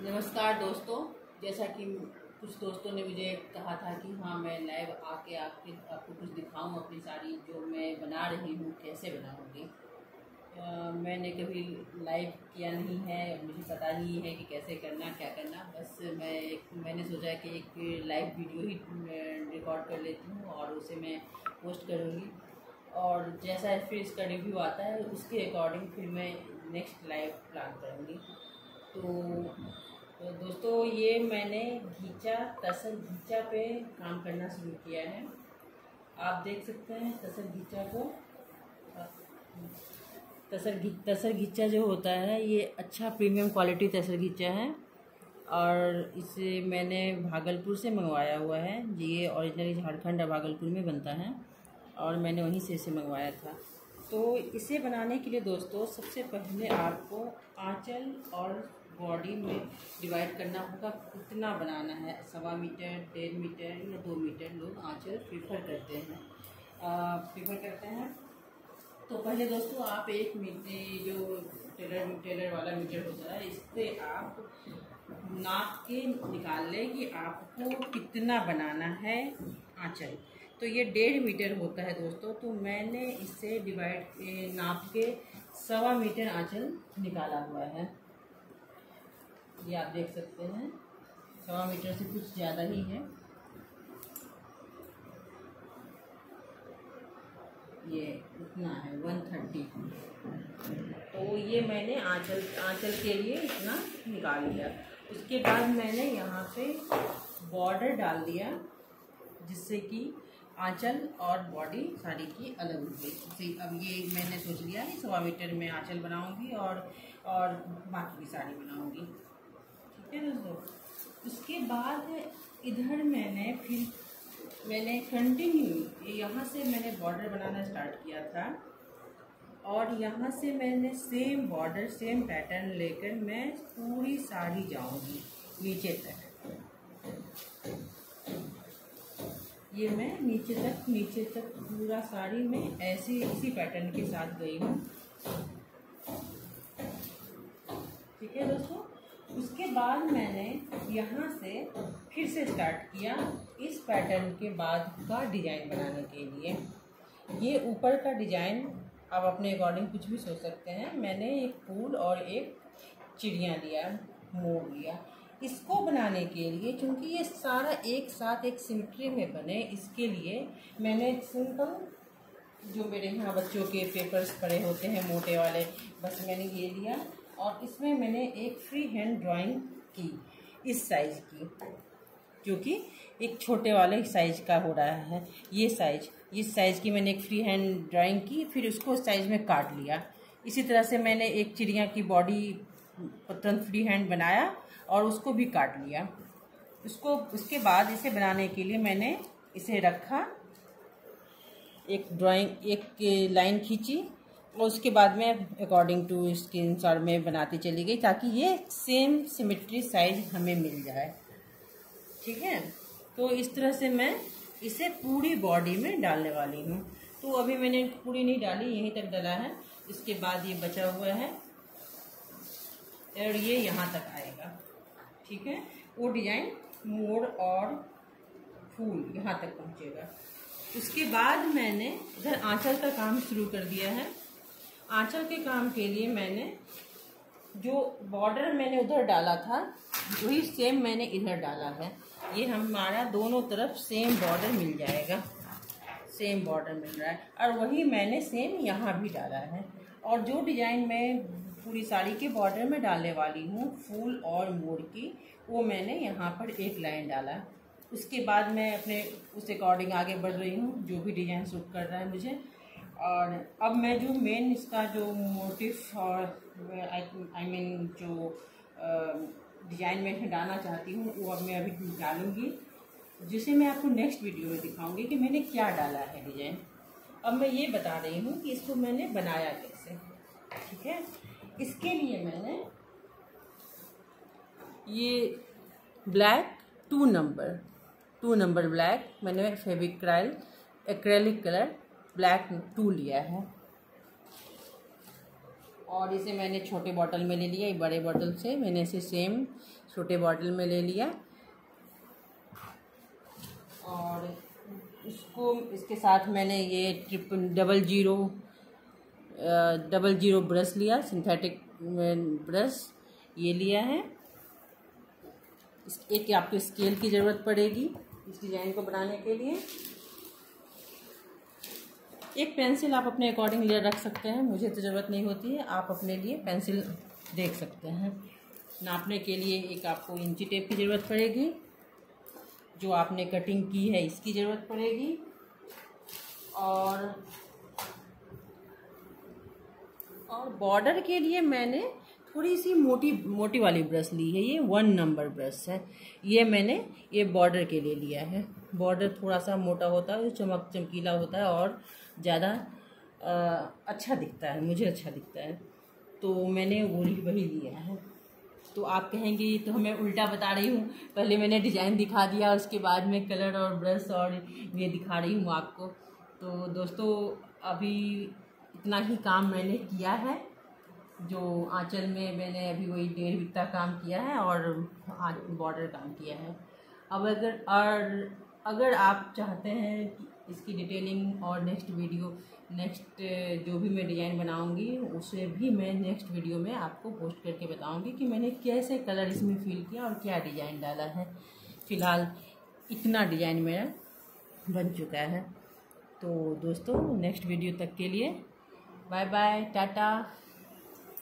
नमस्कार दोस्तों। जैसा कि कुछ दोस्तों ने मुझे कहा था कि हाँ मैं लाइव आके आपको कुछ दिखाऊं अपनी साड़ी जो मैं बना रही हूँ कैसे बनाऊँगी। मैंने कभी लाइव किया नहीं है, मुझे पता नहीं है कि कैसे करना क्या करना। बस मैंने सोचा कि एक लाइव वीडियो ही रिकॉर्ड कर लेती हूँ और उसे मैं पोस्ट करूँगी और जैसा फिर इसका रिव्यू आता है उसके अकॉर्डिंग फिर मैं नेक्स्ट लाइव प्लान करूँगी। तो दोस्तों ये मैंने तसर घीचा पे काम करना शुरू किया है। आप देख सकते हैं तसर घीचा को। तसर घीचा जो होता है ये अच्छा प्रीमियम क्वालिटी तसर घीचा है और इसे मैंने भागलपुर से मंगवाया हुआ है। ये ओरिजिनली झारखंड और भागलपुर में बनता है और मैंने वहीं से इसे मंगवाया था। तो इसे बनाने के लिए दोस्तों सबसे पहले आपको आंचल और बॉडी में डिवाइड करना होगा। कितना बनाना है, 1.25 मीटर, 1.5 मीटर या 2 मीटर लोग आंचल प्रीफर करते हैं। तो पहले दोस्तों आप एक मीटर जो टेलर वाला मीटर होता है इस पर आप नाप के निकाल लें कि आपको कितना बनाना है आंचल। तो ये 1.5 मीटर होता है दोस्तों। तो मैंने इससे नाप के 1.25 मीटर आंचल निकाला हुआ है। ये आप देख सकते हैं 1.25 मीटर से कुछ ज़्यादा ही है। ये इतना है 130। तो ये मैंने आंचल के लिए इतना निकाल लिया। उसके बाद मैंने यहाँ पे बॉर्डर डाल दिया जिससे कि आंचल और बॉडी साड़ी की अलग हो गई। अब ये मैंने सोच लिया है 1.25 मीटर में आंचल बनाऊंगी और बाकी की साड़ी बनाऊंगी। ठीक है दोस्तों। उसके बाद इधर मैंने कंटिन्यू यहाँ से मैंने बॉर्डर बनाना स्टार्ट किया था और यहाँ से मैंने सेम बॉर्डर सेम पैटर्न लेकर मैं पूरी साड़ी जाऊंगी नीचे तक। ये मैं नीचे तक पूरा साड़ी में इसी पैटर्न के साथ गई हूँ। ठीक है दोस्तों। उसके बाद मैंने यहाँ से फिर से स्टार्ट किया इस पैटर्न के बाद का डिज़ाइन बनाने के लिए। ये ऊपर का डिज़ाइन आप अपने अकॉर्डिंग कुछ भी सोच सकते हैं। मैंने एक फूल और एक चिड़िया दिया, मोर लिया। इसको बनाने के लिए क्योंकि ये सारा एक साथ एक सिमेट्री में बने इसके लिए मैंने सिंपल जो मेरे यहाँ बच्चों के पेपर्स पड़े होते हैं मोटे वाले, बस मैंने ये लिया और इसमें मैंने एक फ्री हैंड ड्राइंग की इस साइज़ की, क्योंकि एक छोटे वाले साइज़ का हो रहा है। इस साइज़ की मैंने एक फ्री हैंड ड्राइंग की, फिर उसको साइज़ में काट लिया। इसी तरह से मैंने एक चिड़िया की बॉडी तुरंत फ्री हैंड बनाया और उसको भी काट लिया। उसके बाद इसे बनाने के लिए मैंने इसे रखा, एक लाइन खींची और उसके बाद में अकॉर्डिंग टू इसके अनुसार में बनाती चली गई ताकि ये सेम सिमेट्री साइज हमें मिल जाए। ठीक है। तो इस तरह से मैं इसे पूरी बॉडी में डालने वाली हूँ। तो अभी मैंने पूरी नहीं डाली, यहीं तक डाला है। इसके बाद ये बचा हुआ है और ये यहाँ तक आएगा। ठीक है। वो डिजाइन मोर और फूल यहाँ तक पहुँचेगा। उसके बाद मैंने इधर आंचल का काम शुरू कर दिया है। आंचल के काम के लिए मैंने जो बॉर्डर मैंने उधर डाला था वही सेम मैंने इधर डाला है। ये हमारा दोनों तरफ सेम बॉर्डर मिल जाएगा, सेम बॉर्डर मिल रहा है और वही मैंने सेम यहाँ भी डाला है। और जो डिज़ाइन मैं पूरी साड़ी के बॉर्डर में डालने वाली हूँ फूल और मोर की, वो मैंने यहाँ पर एक लाइन डाला। उसके बाद मैं अपने उस अकॉर्डिंग आगे बढ़ रही हूँ जो भी डिज़ाइन सूट कर रहा है मुझे। और अब मैं जो मेन इसका जो मोटिव और आई मीन जो डिज़ाइन में डालना चाहती हूँ वो अब मैं अभी डालूँगी, जिसे मैं आपको नेक्स्ट वीडियो में दिखाऊंगी कि मैंने क्या डाला है डिज़ाइन। अब मैं ये बता रही हूँ कि इसको मैंने बनाया कैसे। ठीक है। इसके लिए मैंने ये ब्लैक 2 नंबर ब्लैक मैंने फेविक्राइल एक्रेलिक कलर ब्लैक 2 लिया है और इसे मैंने छोटे बॉटल में ले लिया, बड़े बॉटल से मैंने इसे सेम छोटे बॉटल में ले लिया। और इसको इसके साथ मैंने ये 00 ब्रश लिया, सिंथेटिक ब्रश ये लिया है। एक आपको स्केल की ज़रूरत पड़ेगी इस डिज़ाइन को बनाने के लिए। एक पेंसिल आप अपने अकॉर्डिंग ले रख सकते हैं, मुझे तो ज़रूरत नहीं होती है, आप अपने लिए पेंसिल देख सकते हैं। नापने के लिए एक आपको इंची टेप की ज़रूरत पड़ेगी, जो आपने कटिंग की है इसकी ज़रूरत पड़ेगी। और बॉर्डर के लिए मैंने थोड़ी सी मोटी वाली ब्रश ली है, ये 1 नंबर ब्रश है। ये बॉर्डर के लिए लिया है। बॉर्डर थोड़ा सा मोटा होता है, चमकीला होता है और ज़्यादा अच्छा दिखता है, मुझे अच्छा दिखता है, तो मैंने वही लिया है। तो आप कहेंगे तो मैं उल्टा बता रही हूँ, पहले मैंने डिज़ाइन दिखा दिया, उसके बाद में कलर और ब्रश और ये दिखा रही हूँ आपको। तो दोस्तों अभी इतना ही काम मैंने किया है। जो आंचल में मैंने अभी वही 1.5 बित्ता काम किया है और बॉर्डर काम किया है। अब अगर आप चाहते हैं कि इसकी डिटेलिंग और नेक्स्ट जो भी मैं डिज़ाइन बनाऊंगी उसे भी मैं नेक्स्ट वीडियो में आपको पोस्ट करके बताऊंगी कि मैंने कैसे कलर इसमें फिल किया और क्या डिज़ाइन डाला है। फ़िलहाल इतना डिज़ाइन मेरा बन चुका है। तो दोस्तों नेक्स्ट वीडियो तक के लिए बाय बाय, टाटा।